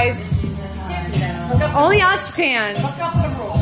guys. Only us can. Look up the rules.